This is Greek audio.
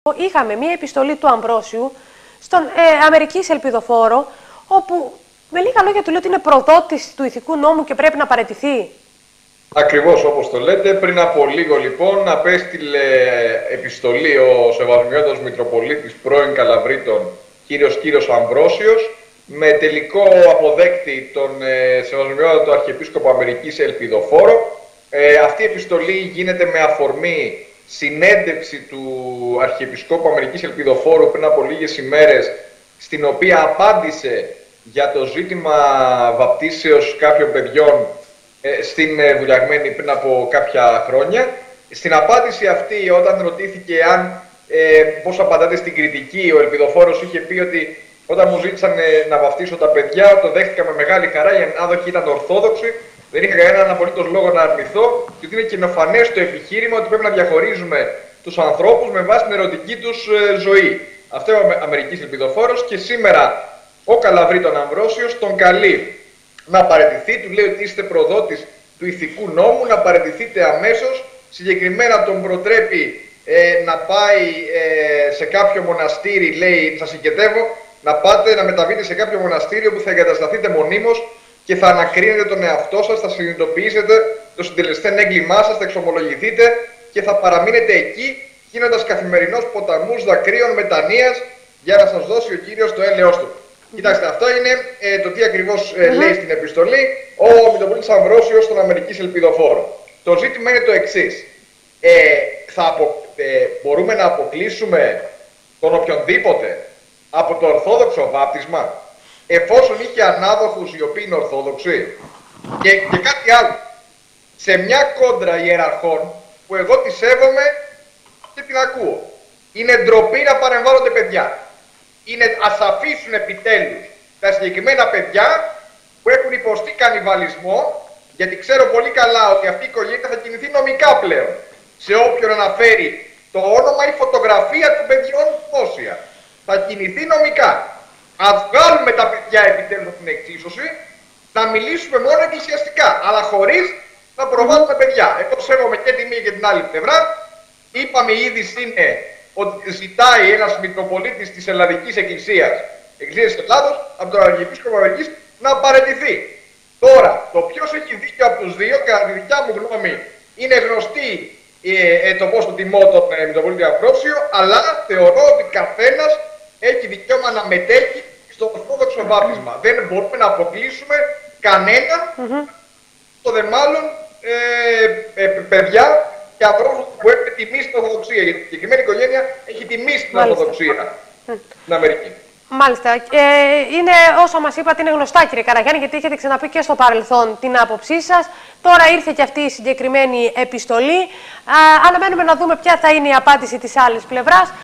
Είχαμε μία επιστολή του Αμβρόσιου στον Αμερικής ελπιδοφόρο, όπου με λίγα λόγια του λέει ότι είναι προδότης του ηθικού νόμου και πρέπει να παραιτηθεί. Ακριβώς όπως το λέτε. Πριν από λίγο λοιπόν απέστειλε επιστολή ο Σεβασμιότατος Μητροπολίτης πρώην Καλαβρίτων Κύριος Αμβρόσιος, με τελικό αποδέκτη τον Σεβασμιότατο Αρχιεπίσκοπο Αμερικής Ελπιδοφόρο. Αυτή η επιστολή γίνεται με αφορμή συνέντευξη του Αρχιεπισκόπου Αμερικής Ελπιδοφόρου πριν από λίγες ημέρες, στην οποία απάντησε για το ζήτημα βαπτίσεως κάποιων παιδιών στην Βουλιαγμένη πριν από κάποια χρόνια. Στην απάντηση αυτή, όταν ρωτήθηκε πώς απαντάτε στην κριτική, ο Ελπιδοφόρος είχε πει ότι όταν μου ζήτησαν να βαφτίσω τα παιδιά, το δέχτηκα με μεγάλη χαρά, οι ανάδοχοι ήταν ορθόδοξοι, δεν είχα κανέναν απολύτως λόγο να αρνηθώ, και ότι είναι κοινοφανές το επιχείρημα ότι πρέπει να διαχωρίζουμε τους ανθρώπους με βάση την ερωτική τους ζωή. Αυτό είναι ο Αμερικής Ελπιδοφόρος, και σήμερα ο Καλαβρίτων Αμβρόσιος τον καλεί να παραιτηθεί. Του λέει ότι είστε προδότης του ηθικού νόμου, να παραιτηθείτε αμέσως. Συγκεκριμένα τον προτρέπει να πάει σε κάποιο μοναστήρι, λέει, σας συγκετεύω, να πάτε να μεταβείτε σε κάποιο μοναστήριο που θα εγκατασταθείτε μονίμως και θα ανακρίνετε τον εαυτό σας, θα συνειδητοποιήσετε το συντελεστέν έγκλημά σας, θα εξομολογηθείτε και θα παραμείνετε εκεί, γίνοντας καθημερινός ποταμούς δακρύων μετανοίας, για να σας δώσει ο Κύριος το έλεος του. Κοιτάξτε, αυτό είναι το τι ακριβώς λέει στην επιστολή ο Μητροπολίτης Αμβρόσιος στον Αμερικής Ελπιδοφόρο. Το ζήτημα είναι το εξής. Μπορούμε να αποκλείσουμε τον οποιονδήποτε από το ορθόδοξο βάπτισμα, εφόσον είχε ανάδοχους οι οποίοι είναι ορθόδοξοι? Και κάτι άλλο. Σε μια κόντρα ιεραρχών που εγώ τη σέβομαι και την ακούω, είναι ντροπή να παρεμβάλλονται παιδιά. Ας αφήσουν επιτέλους τα συγκεκριμένα παιδιά που έχουν υποστεί κανιβαλισμό, γιατί ξέρω πολύ καλά ότι αυτή η οικογένεια θα κινηθεί νομικά πλέον σε όποιον αναφέρει το όνομα ή φωτογραφία των παιδιών δημόσια. Θα κινηθεί νομικά. Ας βγάλουμε τα παιδιά επιτέλους από την εξίσωση, να μιλήσουμε μόνο εκκλησιαστικά, αλλά χωρίς να προβάλλουμε παιδιά. Εγώ σέβομαι και τη μία και την άλλη πλευρά. Είπαμε ήδη είναι ότι ζητάει ένας Μητροπολίτης της Ελλαδικής Εκκλησίας της Ελλάδος, από τον Αρχιεπίσκοπο Αμερικής, να παραιτηθεί. Τώρα, το ποιος έχει δίκιο από τους δύο, κατά τη δικιά μου γνώμη, είναι γνωστή το πόσο τιμώ τον Μητροπολίτη Αμβρόσιο, αλλά θεωρώ ότι καθένας έχει δικαίωμα να μετέχει στο ορθόδοξο βάπτισμα. Δεν μπορούμε να αποκλείσουμε κανέναν, το δε μάλλον παιδιά και ανθρώπους που έχουν τιμή στην Ορθοδοξία. Γιατί η συγκεκριμένη οικογένεια έχει τιμή στην Ορθοδοξία στην Αμερική. Μάλιστα. Είναι, όσο μας είπατε, είναι γνωστά, κύριε Καραγιάννη, γιατί έχετε ξαναπεί και στο παρελθόν την άποψή σας. Τώρα ήρθε και αυτή η συγκεκριμένη επιστολή. Αναμένουμε να δούμε ποια θα είναι η απάντηση της άλλης πλευράς.